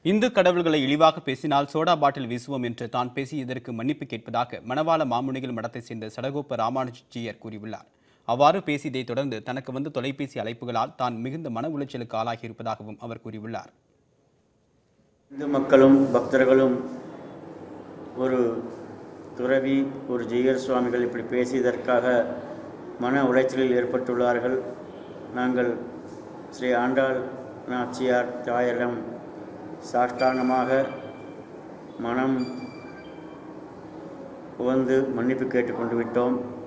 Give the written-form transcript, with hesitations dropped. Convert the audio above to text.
இந்து கடவுள்களை இழிவாக பேசினால் சோடா பாட்டில் வீசுவோம் என்று தான் பேசியதற்கு மன்னிப்பு கேட்பதாக மணவாள மாமுனிகள் மடத்தைச் சேர்ந்த சடகோப்ப ராமானுஜியர் கூறியுள்ளார். அவ்வாறு பேசியதை தொடர்ந்து தனக்கு வந்த தொலைபேசி அழைப்புகளால் தான் மிகுந்த மன உளைச்சலுக்கு ஆளாகியிருப்பதாகவும் அவர் கூறியுள்ளார். இந்து மக்களும் பக்தர்களும் ஒரு துறவி ஒரு ஜெய்யர் சுவாமிகள் இப்படி பேசியதற்காக மன உளைச்சலில் ஏற்பட்டுள்ளார்கள். நாங்கள் ஸ்ரீ ஆண்டாள் நாச்சியார் தாயரிடம் சாஷ்டாங்கமாக மனம் உவந்து மன்னிப்பு கேட்டுக்கொண்டு விட்டோம்.